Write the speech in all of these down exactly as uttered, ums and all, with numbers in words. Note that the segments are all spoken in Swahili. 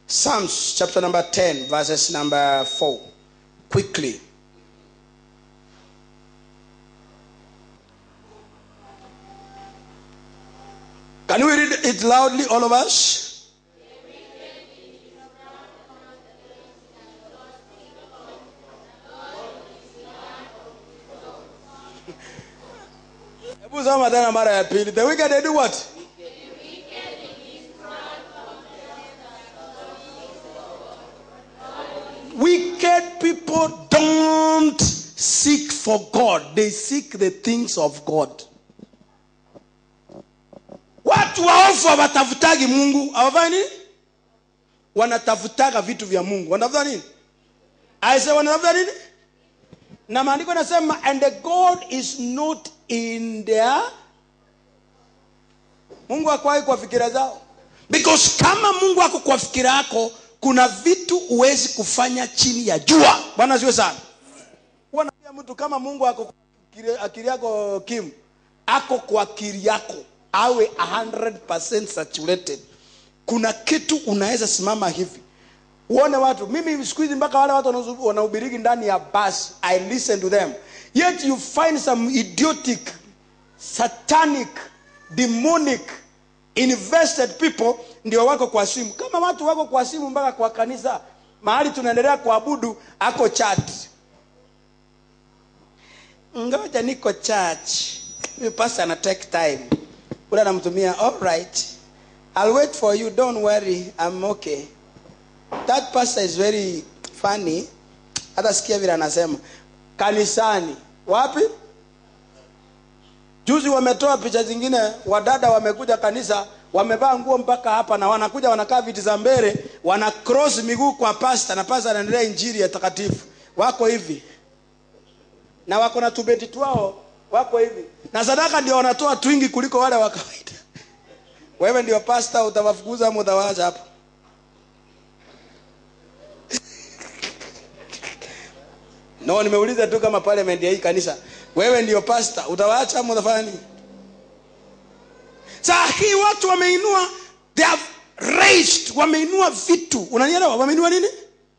Psalms chapter number ten, verses number four. Quickly. Can we read it loudly, all of us? The wicked, they do what? Wicked people don't seek for God. They seek the things of God. Watu waofu hawatafutagi Mungu. Hawafanya nini? Wanatafutaga vitu vya Mungu. Wanatafuta nini? Aise wanatafuta nini? Na maandiko yanasema and the God is not in their. Mungu hakwai kwa fikira zao. Because kama Mungu hako kwa fikira yako, kuna vitu uwezi kufanya chini ya jua. Bwana siwe sana. Wanaambia mtu kama Mungu hako akili yako Kim, ako kwa akili yako awe one hundred percent saturated. Kuna kitu unaweza simama hivi. Uone watu, mimi siku hizi mpaka wale watu wanahubiri ndani ya bus, I listen to them. Yet you find some idiotic, satanic, demonic, invested people ndio wako kwa simu. Kama watu wako kwa simu mpaka kwa kanisa, mahali tunaendelea kuabudu ako chat. Ngoja niko church. Mimi pastor ana take time. Ula namtumia, all right, I'll wait for you, don't worry, I'm okay. That pastor is very funny. Hata sikia vile anasema kanisani. Wapi? Juzi wametoa picha zingine, wadada wamekuja kanisa, wamevaa nguo mpaka hapa na wanakuja wanakaa viti za mbele, wana cross miguu kwa pastor na pastor anaendelea injili ya takatifu. Wako hivi. Na wako na tubeti twao, wako hivi. Na sadaka ndio wanatoa twingi kuliko wale wa kawaida. Wewe ndio pastor, utawafukuza ama utawacha hapo? No, nimeuliza tu kama parliament ya hii kanisa. Wewe ndio pastor, utawaacha ama utafanya nini? Sasa hii watu wameinua, they have raised, wameinua vitu. Unanielewa? Wameinua nini?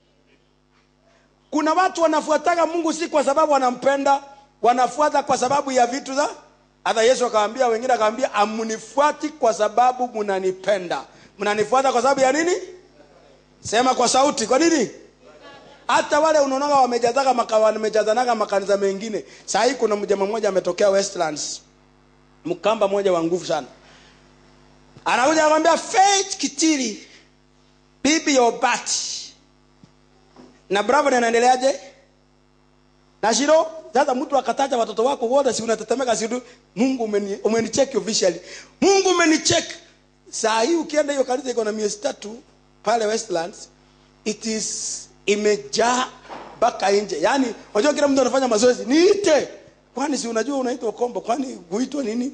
Kuna watu wanafuataga Mungu si kwa sababu wanampenda, wanafuata kwa sababu ya vitu za. Hata Yesu akamwambia wengine, akamwambia amunifuati kwa sababu mnanipenda. Mnanifuata kwa sababu ya nini? Sema kwa sauti, kwa nini? Hata wale unaonaga wamejazaga makawa wamejazanaga makanisa mengine. Sasa hii kuna mjamaa mmoja ametokea Westlands. Mkamba mmoja wa nguvu sana. Anakuja anamwambia Faith Kitiri, bibi your bat. Na Bravo anaendeleaje? Na Shiro, sasa mtu akataja watoto wako wote, si unatetemeka, si Mungu umeni umenicheck officially. Mungu umenicheck. Saa hii ukienda hiyo kanisa iko na miezi tatu pale Westlands, it is imejaa baka nje. Yaani unajua kila mtu anafanya mazoezi, niite. Kwani si unajua unaitwa kombo, kwani huitwa nini?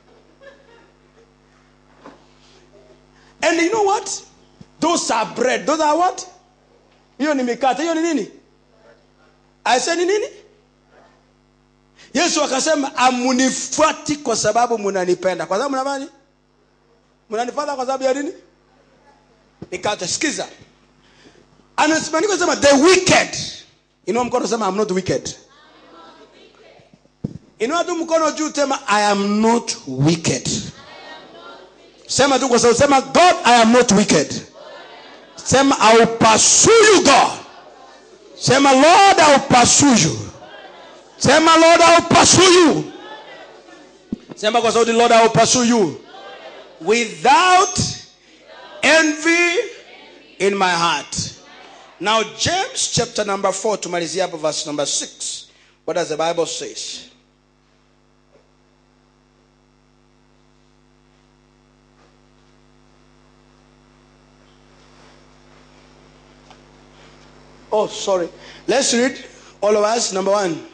And you know what? Those are bread. Those are what? Hiyo ni mikate. Hiyo ni nini? I said ni nini? Yesu akasema amunifuati kwa sababu mnanipenda. Kwa sababu mnafanya nini? Mnanifuata kwa sababu ya nini? Mikate. Sikiza. Anasimama kusema the wicked. Inua mkono sema I'm not wicked. Inua tu mkono juu sema I am not wicked. Sema tu kwa sababu sema God I am not wicked. Sema I will pursue you God. Sema Lord I will pursue you. Sema Lord I will pursue you. Sema kwa sababu Lord I will pursue you. Without envy in my heart. Now James chapter number four, tumalizia hapo verse number six. What does the Bible say? Oh, sorry. Let's read all of us. Number one.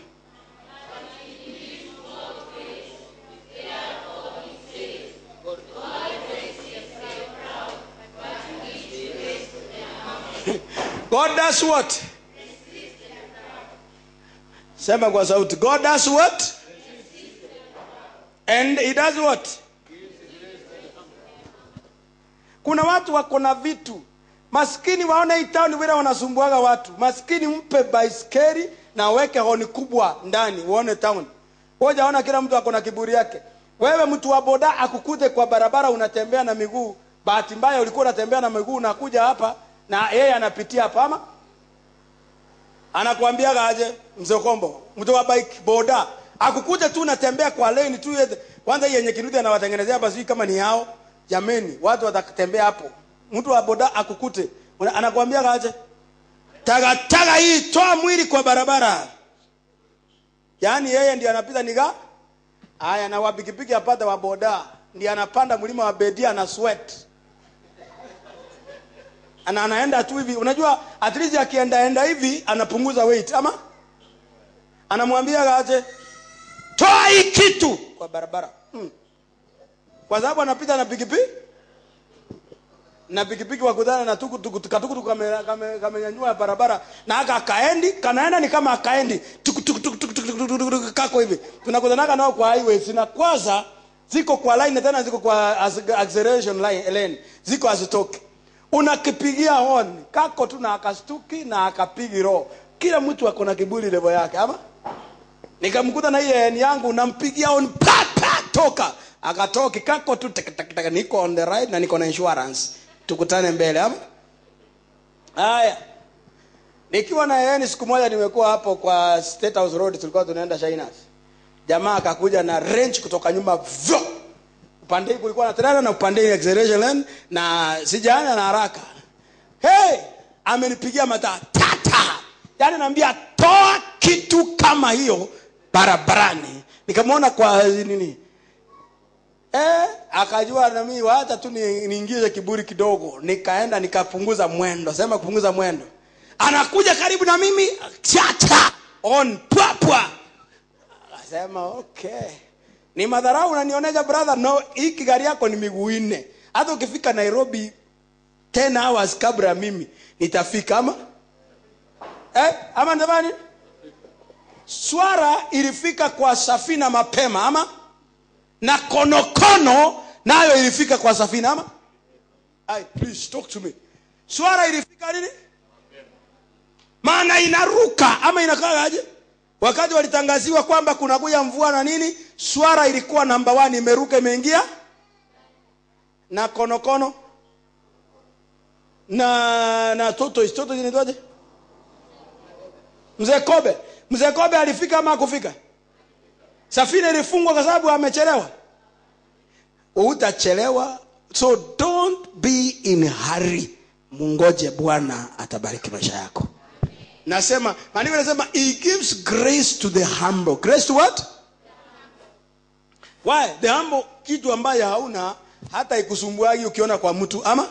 God does what? Sema kwa sauti. God does what? And he does what? Kuna watu wako na vitu. Maskini waone hii town vile wanasumbuaga watu. Maskini mpe baiskeli na weke honi kubwa ndani uone town. Ngoja ona kila mtu ako na kiburi yake. Wewe mtu wa boda akukute kwa barabara unatembea na miguu. Bahati mbaya ulikuwa unatembea na miguu unakuja hapa na yeye anapitia hapa ama anakuambia aje mzee Kombo, mtu wa bike boda akukute tu unatembea kwa lane tu yeye kwanza yenye kirudi anawatengenezea basi kama ni yao. Jameni, watu watakutembea hapo. Mtu wa boda akukute anakuambia aje taga taga hii toa mwili kwa barabara. Yaani yeye ndiye anapita niga haya na wapikipiki apata wa boda ndiye anapanda mlima wa bedia na sweat. Ana anaenda tu hivi. Unajua at least akienda enda hivi anapunguza weight ama anamwambia aje toa hii kitu kwa barabara. Hmm. Kwa sababu anapita na pikipiki na pikipiki wakutana na tuku tuku tuku kama kamenyanyua barabara na aka kaendi kanaenda ni kama akaendi tuku tuku tuku tuku kako hivi. Tunakutana nao kwa highways na kwanza ziko kwa line tena ziko kwa acceleration line lane ziko hazitoki. Unakipigia horn kako tu na akastuki na akapigi roho. Kila mtu ako na kiburi level yake ama nikamkuta na yeye yangu nampigia horn pa pa toka akatoki kako tu taka niko on the right na niko na insurance tukutane mbele ama haya. Nikiwa na yeye siku moja nimekuwa hapo kwa State House Road tulikuwa tunaenda Shainas. Jamaa akakuja na range kutoka nyuma vyo. Upande kulikuwa na trailer na upande acceleration lane na sijana na haraka. Hey, amenipigia mataa tata. Yaani naambia toa kitu kama hiyo barabarani. Nikamwona kwa nini? Eh, akajua na mimi hata tu niingize kiburi kidogo. Nikaenda nikapunguza mwendo. Sema kupunguza mwendo. Anakuja karibu na mimi chata on papa. Akasema okay. Ni madharau unanionesha brother. No, hii gari yako ni miguu nne. Hata ukifika Nairobi ten hours kabla mimi nitafika ama? Eh, ama ndabani? Swara ilifika kwa safina mapema ama? Na konokono nayo ilifika kwa safina ama? Ai, please talk to me. Swara ilifika nini? Maana inaruka ama inakaa aje? Wakati walitangaziwa kwamba kuna kuja mvua na nini, swara ilikuwa number one imeruka imeingia. Na konokono na na toto toto zinaitwaje? Mzee Kobe. Mzee Kobe alifika ama hakufika? Safina ilifungwa kwa sababu amechelewa. Utachelewa, so don't be in hurry. Mungoje Bwana atabariki maisha yako. Nasema, maandiko yanasema he gives grace to the humble. Grace to what? Why? The humble kitu ambaye hauna hata ikusumbuagi ukiona kwa mtu ama?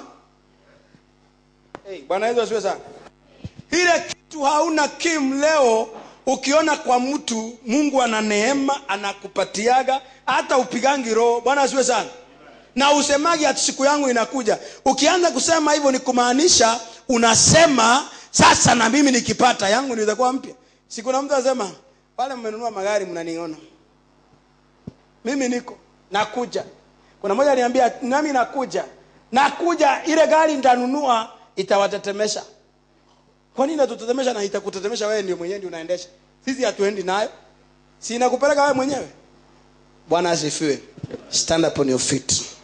Hey, Bwana Yesu asifiwe sana. Ile kitu hauna kim leo ukiona kwa mtu Mungu ana neema anakupatiaga hata upigangi roho. Bwana asifiwe sana. Na usemagi ati siku yangu inakuja. Ukianza kusema hivyo ni kumaanisha unasema sasa na mimi nikipata yangu ndio itakuwa mpya. Siku na mtu anasema pale mmenunua magari mnaniona. Mimi niko nakuja. Kuna mmoja aliniambia nami nakuja. Nakuja ile gari nitanunua itawatetemesha. Kwa nini natutetemesha na itakutetemesha wewe ndio mwenyewe ndio unaendesha? Sisi hatuendi nayo. Si inakupeleka wewe mwenyewe. Bwana asifiwe. Stand up on your feet.